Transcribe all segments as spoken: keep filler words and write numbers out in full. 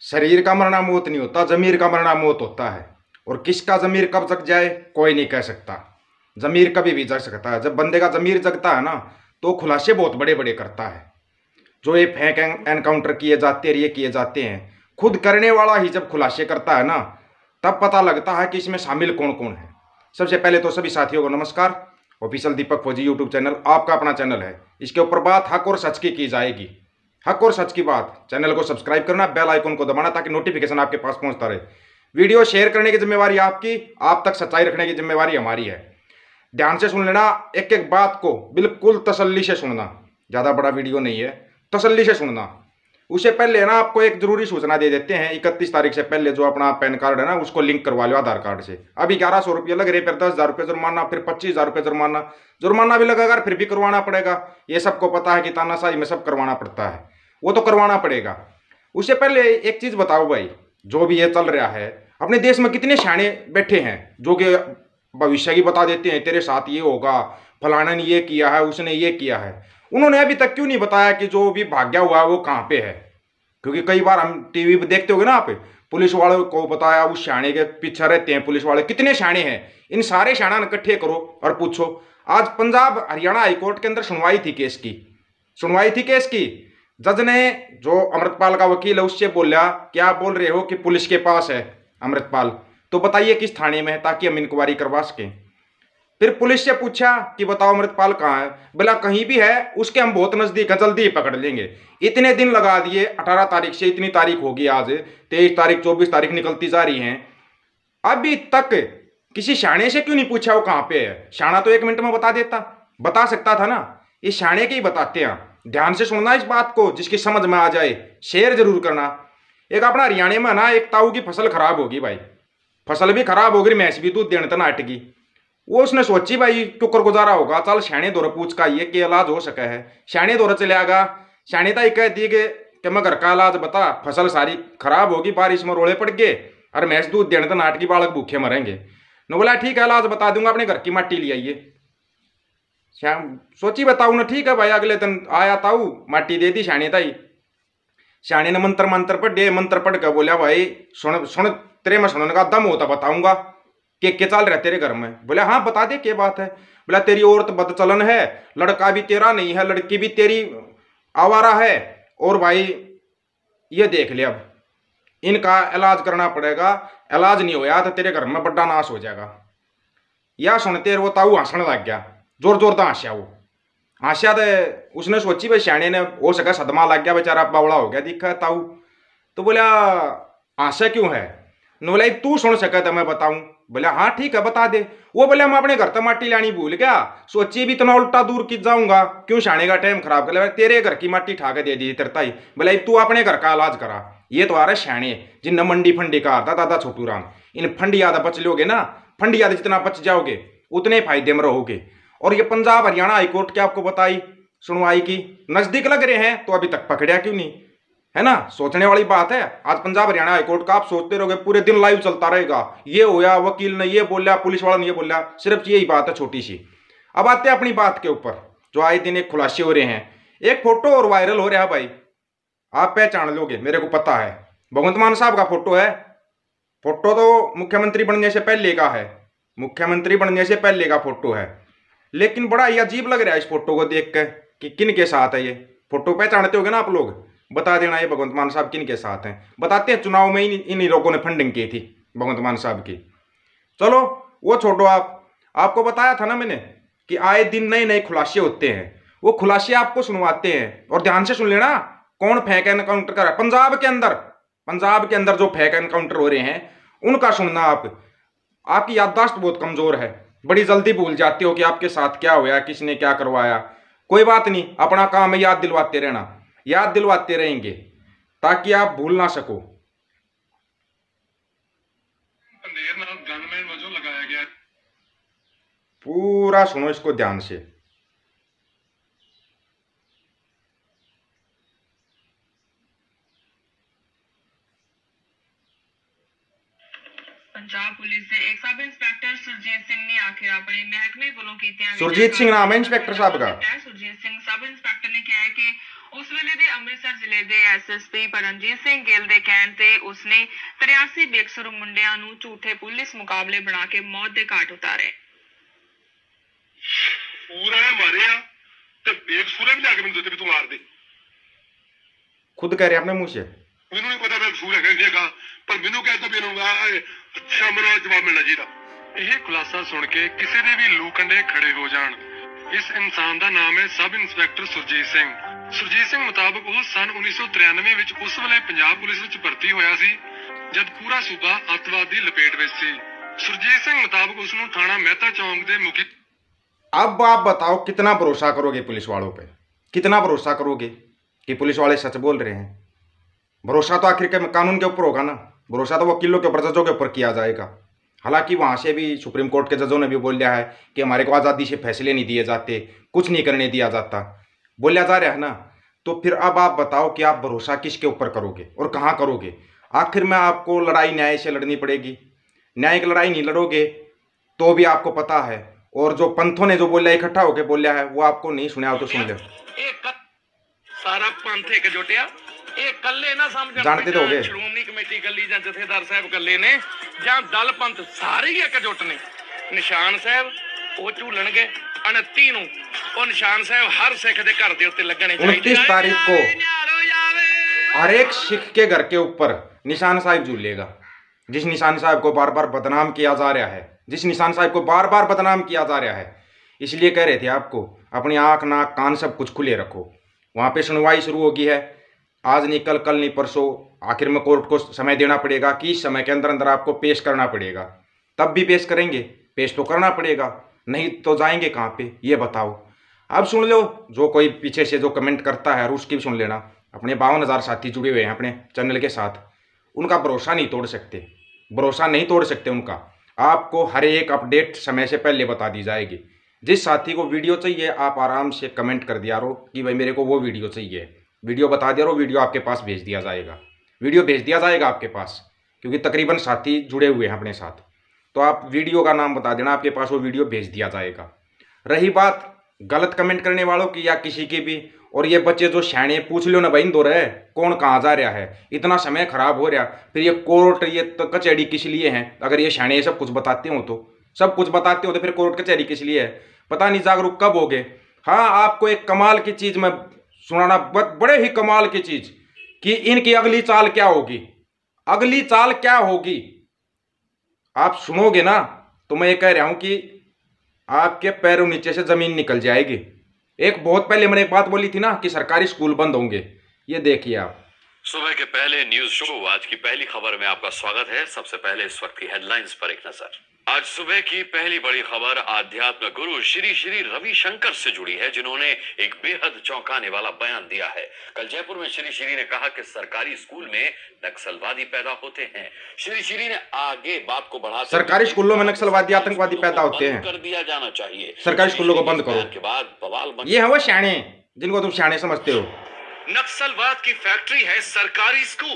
शरीर का मरना मौत नहीं होता, जमीर का मरना मौत होता है। और किसका जमीर कब जग जाए कोई नहीं कह सकता। जमीर कभी भी जग सकता है। जब बंदे का जमीर जगता है ना तो खुलासे बहुत बड़े बड़े करता है। जो ये फेक एनकाउंटर किए जाते हैं, ये किए जाते हैं, खुद करने वाला ही जब खुलासे करता है ना तब पता लगता है कि इसमें शामिल कौन कौन है। सबसे पहले तो सभी साथियों को नमस्कार। ऑफिशियल दीपक फौजी यूट्यूब चैनल आपका अपना चैनल है। इसके ऊपर बात हक और सच की की जाएगी। हक और सच की बात। चैनल को सब्सक्राइब करना, बेल आइकन को दबाना ताकि नोटिफिकेशन आपके पास पहुंचता रहे। वीडियो शेयर करने की जिम्मेवारी आपकी, आप तक सच्चाई रखने की जिम्मेवारी हमारी है। ध्यान से सुन लेना, एक एक बात को बिल्कुल तसल्ली से सुनना। ज़्यादा बड़ा वीडियो नहीं है, तसल्ली से सुनना। उससे पहले ना आपको एक जरूरी सूचना दे देते हैं। इकतीस तारीख से पहले जो अपना पैन कार्ड है ना उसको लिंक करवा लो आधार कार्ड से। अभी ग्यारह सौ रुपये लग रहे, फिर दस हज़ार रुपये जुर्माना, फिर पच्चीस हज़ार रुपये जुर्माना जुर्माना भी लगेगा, फिर भी करवाना पड़ेगा। ये सबको पता है कि तानाशाही में सब करवाना पड़ता है, वो तो करवाना पड़ेगा। उससे पहले एक चीज़ बताओ भाई, जो भी ये चल रहा है अपने देश में कितने शाणे बैठे हैं जो कि भविष्य की बता देते हैं, तेरे साथ ये होगा, फलाना ने ये किया है, उसने ये किया है। उन्होंने अभी तक क्यों नहीं बताया कि जो भी भाग्या हुआ है वो कहाँ पे है? क्योंकि कई बार हम टीवी पे देखते होगे ना आप, पुलिस वालों को बताया, उस शाणे के पीछे रहते हैं पुलिस वाले। कितने शाणे हैं? इन सारे शाणा इकट्ठे करो और पूछो। आज पंजाब हरियाणा हाईकोर्ट के अंदर सुनवाई थी केस की, सुनवाई थी केस की। जज ने, जो अमृतपाल का वकील है, उससे बोला क्या आप बोल रहे हो कि पुलिस के पास है अमृतपाल, तो बताइए किस थाने में है ताकि हम इंक्वायरी करवा सकें। फिर पुलिस से पूछा कि बताओ अमृतपाल कहाँ है? बोला कहीं भी है, उसके हम बहुत नजदीक है, जल्दी ही पकड़ लेंगे। इतने दिन लगा दिए, अठारह तारीख से इतनी तारीख होगी, आज तेईस तारीख, चौबीस तारीख निकलती जा रही हैं, अभी तक किसी शाणे से क्यों नहीं पूछा वो कहाँ पे है? शाणा तो एक मिनट में बता देता, बता सकता था ना। ये शाणे के ही बताते हैं। ध्यान से सुनना इस बात को, जिसकी समझ में आ जाए शेयर जरूर करना। एक अपना हरियाणा में ना एक ताऊ की फसल खराब होगी भाई, फसल भी खराब होगी, मैच भी दूध देने तना अटकी। वो उसने सोची भाई टुकर गुजारा होगा, चल शाणे दौरे पूछ का ये के इलाज हो सका है। शाणे दौरे चले आगा, शाणे ताई कहती कि, कि मैं घर का इलाज बता, फसल सारी खराब होगी, बारिश में रोड़े पड़ गए और मैच दूध देने तो नाटकी बालक भूखे मरेंगे। न बोला ठीक है इलाज बता दूंगा, अपने घर की माटी ले आइए। श्याम सोची बताऊ ना, ठीक है भाई। अगले दिन आया ताऊ, माटी दे दी शाणे ताई। शाणे ने मंत्र मंत्र पढ़ दे, मंत्र पढ़ कर बोला भाई सुन सुन, तेरे में सुनने का दम होता बताऊंगा कि क्या चल रहा है तेरे घर में। बोले हाँ बता दे क्या बात है। बोला तेरी औरत बदचलन है, लड़का भी तेरा नहीं है, लड़की भी तेरी आवारा है, और भाई ये देख ले अब इनका इलाज करना पड़ेगा, इलाज नहीं होया तो तेरे घर में बड़ा नाश हो जाएगा। या सुनते वो ताऊ हंसने लग गया, जोर जोर का हंसिया। वो हंसिया तो उसने सोची भाई शाणे ने हो सका सदमा लग गया, बेचारा बावड़ा हो गया दिखा ताऊ। तो बोला हंसा क्यों है? न बोला तू सुन सका तो मैं बताऊं। बोला हाँ ठीक है बता दे। वो बोले मैं अपने घर तक माटी लानी भूल गया, सोची भी इतना उल्टा दूर की जाऊंगा, क्यों शाणे का टाइम खराब कर ले, तेरे घर की माटी ठा के दे दी तेरताई। बोला तू अपने घर का इलाज करा। ये तो आ रहा शाणे जिन मंडी फंडी का आता दादा छोटू राम। इन फंडी आधा बच लोगे ना, फंडी आधा जितना बच जाओगे उतने फायदे में रहोगे। और ये पंजाब हरियाणा हाईकोर्ट की आपको बताई सुनवाई की, नजदीक लग रहे हैं तो अभी तक पकड़िया क्यों नहीं? है ना, सोचने वाली बात है। आज पंजाब हरियाणा हाईकोर्ट का आप सोचते रहोगे पूरे दिन लाइव चलता रहेगा, ये होया, वकील ने ये बोला, पुलिस वाला ने ये बोला, सिर्फ यही बात है छोटी सी। अब आते हैं अपनी बात के ऊपर, जो आए दिन एक खुलासे हो रहे हैं। एक फोटो और वायरल हो रहा है भाई, आप पहचान लोगे, मेरे को पता है। भगवंत मान साहब का फोटो है। फोटो तो मुख्यमंत्री बनने से पहले का है, मुख्यमंत्री बनने से पहले का फोटो है। लेकिन बड़ा ही अजीब लग रहा है इस फोटो को देख कर कि किन के साथ है ये फोटो। पहचानते होगे ना आप लोग, बता देना ये भगवंत मान साहब किन के साथ हैं। बताते हैं, चुनाव में इन इन्हीं लोगों ने फंडिंग की थी भगवंत मान साहब की। चलो वो छोड़ो, आप आपको बताया था ना मैंने कि आए दिन नए नए खुलासे होते हैं, वो खुलासे आपको सुनवाते हैं। और ध्यान से सुन लेना, कौन फेक एनकाउंटर कर रहा है पंजाब के अंदर। पंजाब के अंदर जो फेक एनकाउंटर हो रहे हैं उनका सुनना। आप आपकी याददाश्त बहुत कमजोर है, बड़ी जल्दी भूल जाते हो कि आपके साथ क्या हुआ, किसने क्या करवाया। कोई बात नहीं, अपना काम है याद दिलवाते रहना, याद दिलवाते रहेंगे ताकि आप भूल ना सको। गनमैन वजह लगाया गया, पूरा सुनो इसको ध्यान से। पंजाब पुलिस से एक सब इंस्पेक्टर सुरजीत सिंह ने आखिर अपने महकमे वालों कीतियां। सुरजीत सिंह नाम है इंस्पेक्टर साहब का। सुरजीत सिंह सब इंस्पेक्टर ने कहा है कि ਉਸ ਵੇਲੇ ਦੇ ਅੰਮ੍ਰਿਤਸਰ ਜ਼ਿਲ੍ਹੇ ਦੇ ਐਸਐਸਪੀ ਪਰਮਜੀਤ ਸਿੰਘ ਗਿੱਲ ਦੇ ਕਹਿਣ ਤੇ ਉਸਨੇ ਤਰਿਆਸੀ ਬੇਕਸੂਰ ਮੁੰਡਿਆਂ ਨੂੰ ਝੂਠੇ ਪੁਲਿਸ ਮੁਕਾਬਲੇ ਬਣਾ ਕੇ ਮੌਤ ਦੇ ਘਾਟ ਉਤਾਰੇ। पूरा ने मारे आ ते बेकसूर भी जाके मैंने भी तू मार दे। खुद कह रहे हैं अपने मुंह से। मैनू नहीं पता बेकसूर है कैसे कहा पर मैनू कहता भी सामने जवाब मिलना चाहिए। ਇਹ ਖੁਲਾਸਾ ਸੁਣ ਕੇ ਕਿਸੇ ਦੇ ਵੀ ਲੂ ਕੰਡੇ ਖੜੇ ਹੋ ਜਾਣ। ਇਸ ਇਨਸਾਨ ਦਾ ਨਾਮ ਹੈ ਸਬ ਇੰਸਪੈਕਟਰ ਸੁਰਜੀਤ ਸਿੰਘ। ਸੁਰਜੀਤ ਸਿੰਘ ਮੁਤਾਬਕ ਉਹ ਸਨ ਉੱਨੀ ਸੌ ਤਰਾਨਵੇਂ ਵਿੱਚ ਉਸ ਵੇਲੇ ਪੰਜਾਬ ਪੁਲਿਸ ਵਿੱਚ ਭਰਤੀ ਹੋਇਆ ਸੀ ਜਦ ਪੂਰਾ ਸੂਬਾ ਅੱਤਵਾਦ ਦੀ ਲਪੇਟ ਵਿੱਚ ਸੀ। ਸੁਰਜੀਤ ਸਿੰਘ ਮੁਤਾਬਕ ਉਸ ਨੂੰ ਥਾਣਾ ਮਹਿਤਾ ਚੌਂਕ ਦੇ ਮੁਖੀ। अब आप बताओ कितना भरोसा करोगे पुलिस वालों पे, कितना भरोसा करोगे कि पुलिस वाले सच बोल रहे हैं। भरोसा तो आखिर के कानून के ऊपर होगा ना, भरोसा तो वकीलों के ऊपर, जजों के ऊपर किया जाएगा। हालांकि वहाँ से भी सुप्रीम कोर्ट के जजों ने भी बोल दिया है कि हमारे को आज़ादी से फैसले नहीं दिए जाते, कुछ नहीं करने दिया जाता, बोलिया जा रहा है ना। तो फिर अब आप बताओ कि आप भरोसा किसके ऊपर करोगे और कहाँ करोगे। आखिर में आपको लड़ाई न्याय से लड़नी पड़ेगी। न्यायिक लड़ाई नहीं लड़ोगे तो भी आपको पता है, और जो पंथों ने जो बोला इकट्ठा होके बोला है वो आपको नहीं सुना हो तो सुन ले। सारा पंथ एक जुटिया ਇਹ ਕੱਲੇ ਨਾ ਸਮਝਣ, ਜਾਣਦੇ ਤਾਂ ਹੋਗੇ ਸ਼੍ਰੋਮਣੀ ਕਮੇਟੀ ਕੱਲੀ ਜਾਂ ਜਥੇਦਾਰ ਸਾਹਿਬ ਕੱਲੇ ਨੇ ਜਾਂ ਦਲ ਪੰਥ ਸਾਰੇ ਹੀ ਇਕਜੁੱਟ ਨੇ। ਨਿਸ਼ਾਨ ਸਾਹਿਬ ਉਹ ਝੂਲਣਗੇ ਉਨੱਤੀ ਨੂੰ, ਉਹ ਨਿਸ਼ਾਨ ਸਾਹਿਬ ਹਰ ਸਿੱਖ ਦੇ ਘਰ ਦੇ ਉੱਤੇ ਲੱਗਣੇ ਚਾਹੀਦੇ। उनतीस तारीख को हर एक सिख के घर के ऊपर निशान साहिब झूलेगा। जिस निशान साहिब को बार बार बदनाम किया जा रहा है, जिस निशान साहिब को बार बार बदनाम किया जा रहा है, इसलिए कह रहे थे आपको अपनी आंख नाक कान सब कुछ खुले रखो। वहाँ पे सुनवाई शुरू होगी है, आज नहीं कल, कल नहीं परसों, आखिर में कोर्ट को समय देना पड़ेगा कि इस समय के अंदर अंदर आपको पेश करना पड़ेगा। तब भी पेश करेंगे, पेश तो करना पड़ेगा, नहीं तो जाएंगे कहाँ पे ये बताओ। अब सुन लो जो कोई पीछे से जो कमेंट करता है और उसकी भी सुन लेना। अपने बावन हज़ार साथी जुड़े हुए हैं अपने चैनल के साथ, उनका भरोसा नहीं तोड़ सकते, भरोसा नहीं तोड़ सकते उनका। आपको हर एक अपडेट समय से पहले बता दी जाएगी। जिस साथी को वीडियो चाहिए आप आराम से कमेंट कर दिया रहो कि भाई मेरे को वो वीडियो चाहिए, वीडियो बता दिया रहो, वीडियो आपके पास भेज दिया जाएगा, वीडियो भेज दिया जाएगा आपके पास, क्योंकि तकरीबन साथी जुड़े हुए हैं अपने साथ। तो आप वीडियो का नाम बता देना, आपके पास वो वीडियो भेज दिया जाएगा। रही बात गलत कमेंट करने वालों की या किसी की भी, और ये बच्चे जो शाणे पूछ लो ना भाई दो रहे कौन कहाँ जा रहा है, इतना समय खराब हो रहा, फिर ये कोर्ट ये तो कचहरी किस लिए है। अगर ये शाणे ये सब कुछ बताते हो तो सब कुछ बताते हो तो फिर कोर्ट कचहरी किस लिए है, पता नहीं जागरूक कब हो गए। हाँ, आपको एक कमाल की चीज़ मैं सुनाना, बड़े ही कमाल की चीज़ कि इनकी अगली चाल क्या होगी, अगली चाल क्या होगी आप सुनोगे ना तो मैं ये कह रहा हूं कि आपके पैरों नीचे से जमीन निकल जाएगी। एक बहुत पहले मैंने एक बात बोली थी ना कि सरकारी स्कूल बंद होंगे, ये देखिए आप। सुबह के पहले न्यूज शो आज की पहली खबर में आपका स्वागत है। सबसे पहले इस वक्त की हेडलाइंस पर एक नजर। आज सुबह की पहली बड़ी खबर आध्यात्म गुरु श्री श्री रविशंकर से जुड़ी है, जिन्होंने एक बेहद चौंकाने वाला बयान दिया है। कल जयपुर में श्री श्री ने कहा कि सरकारी स्कूल में नक्सलवादी पैदा होते हैं। श्री श्री ने आगे बात को बढ़ा, सरकारी स्कूलों में नक्सलवादी आतंकवादी पैदा होते हैं, कर दिया जाना चाहिए, सरकारी स्कूलों को बंद करो। के बाद बवाल, ये है वो शाणे जिनको तुम शाणे समझते हो। नक्सलवाद की फैक्ट्री है सरकारी स्कूल,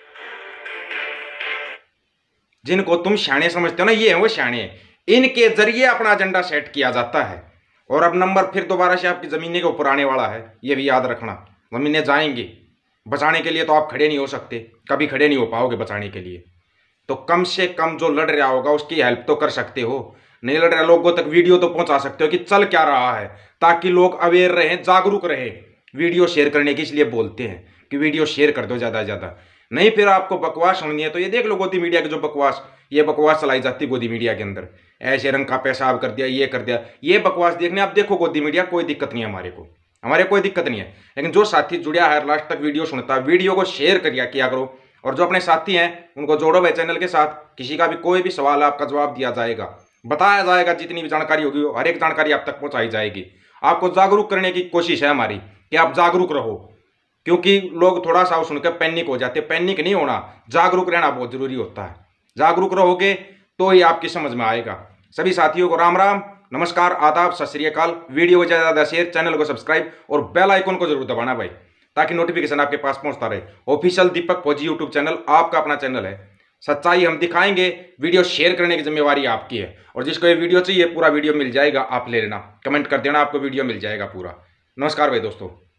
जिनको तुम शाणे समझते हो ना, ये है वो शाणे। इनके जरिए अपना एजेंडा सेट किया जाता है। और अब नंबर फिर दोबारा से आपकी ज़मीने के ऊपर आने वाला है, ये भी याद रखना। ज़मीनें जाएंगी, बचाने के लिए तो आप खड़े नहीं हो सकते, कभी खड़े नहीं हो पाओगे बचाने के लिए। तो कम से कम जो लड़ रहा होगा उसकी हेल्प तो कर सकते हो, नहीं लड़ रहे लोगों तक वीडियो तो पहुंचा सकते हो कि चल क्या रहा है, ताकि लोग अवेयर रहें, जागरूक रहे। वीडियो शेयर करने की इसलिए बोलते हैं कि वीडियो शेयर कर दो ज़्यादा से ज़्यादा। नहीं फिर आपको बकवास सुननी है तो ये देख लो गोदी मीडिया की जो बकवास, ये बकवास चलाई जाती है गोदी मीडिया के अंदर, ऐसे रंग का पेशाब कर दिया, ये कर दिया, ये बकवास देखने आप देखो गोदी मीडिया, कोई दिक्कत नहीं है हमारे को, हमारे कोई दिक्कत नहीं है। लेकिन जो साथी जुड़ा है लास्ट तक वीडियो सुनता है, वीडियो को शेयर करिए किया करो, और जो अपने साथी हैं उनको जोड़ो भाई चैनल के साथ। किसी का भी कोई भी सवाल आपका जवाब दिया जाएगा, बताया जाएगा, जितनी भी जानकारी होगी हर एक जानकारी आप तक पहुँचाई जाएगी। आपको जागरूक करने की कोशिश है हमारी कि आप जागरूक रहो, क्योंकि लोग थोड़ा सा सुनकर पैनिक हो जाते हैं। पैनिक नहीं होना, जागरूक रहना बहुत जरूरी होता है। जागरूक रहोगे तो ही आपकी समझ में आएगा। सभी साथियों को राम राम, नमस्कार, आदाब, सत श्री अकाल। वीडियो को ज़्यादा ज़्यादा शेयर, चैनल को सब्सक्राइब और बेल आइकन को जरूर दबाना भाई, ताकि नोटिफिकेशन आपके पास पहुंचता रहे। ऑफिशियल दीपक फौजी यूट्यूब चैनल आपका अपना चैनल है, सच्चाई हम दिखाएंगे। वीडियो शेयर करने की जिम्मेवारी आपकी है, और जिसको ये वीडियो चाहिए पूरा वीडियो मिल जाएगा, आप ले लेना, कमेंट कर देना, आपको वीडियो मिल जाएगा पूरा। नमस्कार भाई दोस्तों।